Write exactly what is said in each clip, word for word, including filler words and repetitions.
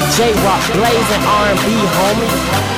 J-Rock, blazing R and B, homie.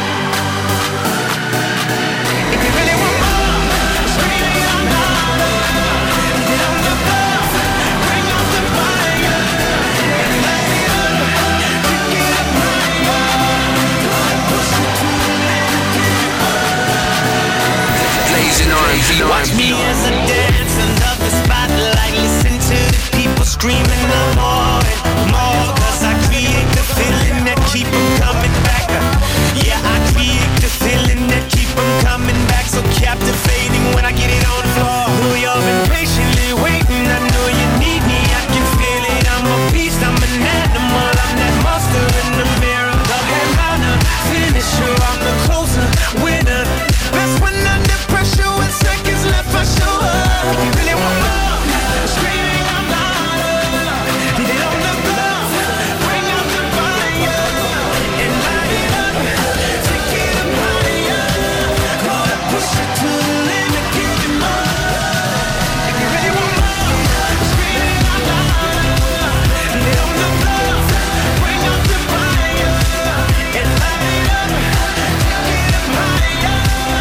Watch me as I dance under the spotlight. Listen to the people screaming no more and more. Cause I create the feeling that keep them coming back. Yeah, I create the feeling that keep them coming back. So captivating when I get it on the floor. Know you've been patiently waiting. I know you need me. I can feel it. I'm a beast. I'm an animal. I'm that monster in the mirror. The headliner, finisher. I'm the closer, winner. That's when under pressure with seconds left I show up. If you really want love, screaming out louder. Get it on the floor, bring out the fire and light it up, take it up higher. Gonna push it to the limit, give it more. If you really want love, screaming out louder. Get it on the floor, bring out the fire and light it up, take it up higher.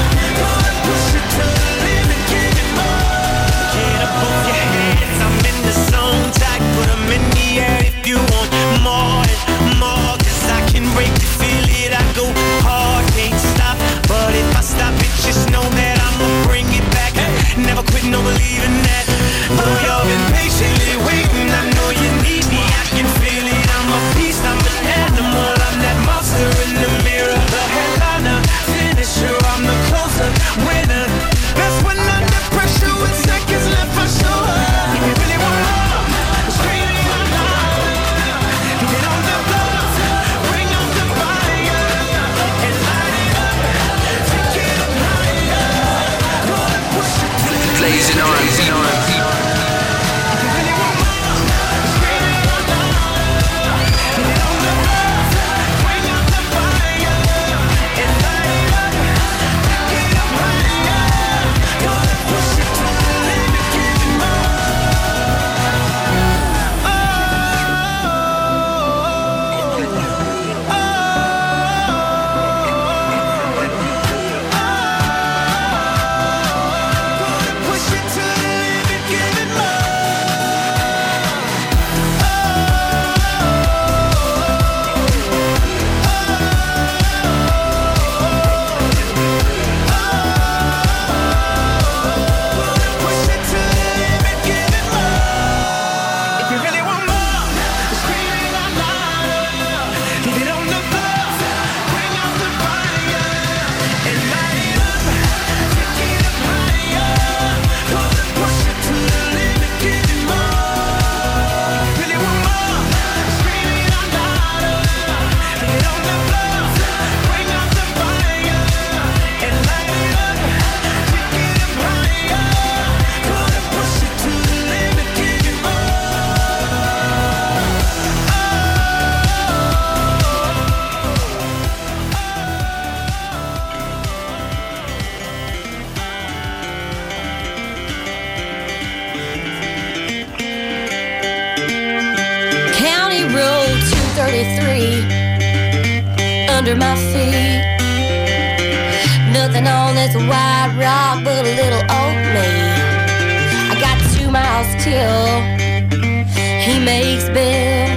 Push it to the limit, give it more. Get up off your hands, I'm in the zone. Tight, put them in the air if you want more and more. Cause I can break it, feel it, I go hard, can't stop. But if I stop it, just know that I'ma bring it back. Never quit, no believing that. Though you've been patiently waiting, I know you need me, I can feel it. I'm a beast, I'm an animal, I'm that monster in the mirror. The headliner, finisher, I'm the closer, winner. That's when under pressure with seconds left I show up. If you really want love, screaming out louder. Get on the floor, bring out the fire and light it up, take it up higher. Gonna push it to the blazing R and B. Under my feet, nothing on this white rock but a little old me. I got two miles till he makes Bill,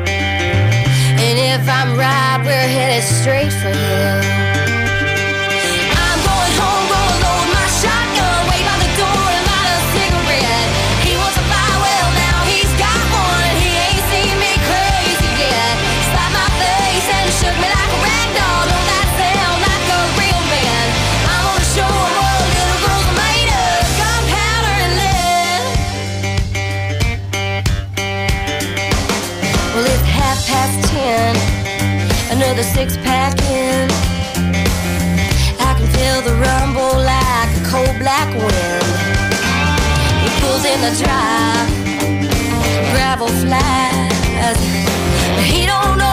and if I'm right, we're headed straight for him. I'm going home, gonna load my shotgun, wait by the door and light a cigarette. He wants to buy, well now he's got one, and he ain't seen me crazy yet. Slapped my face and shook me like a rag doll. Don't that sound like a real man? I'm gonna show him what little girls are made of, gunpowder and lead. Well, it's half past ten, another six pack in. I can feel the rumble like a cold black wind. He pulls in the drive, gravel flies. He don't know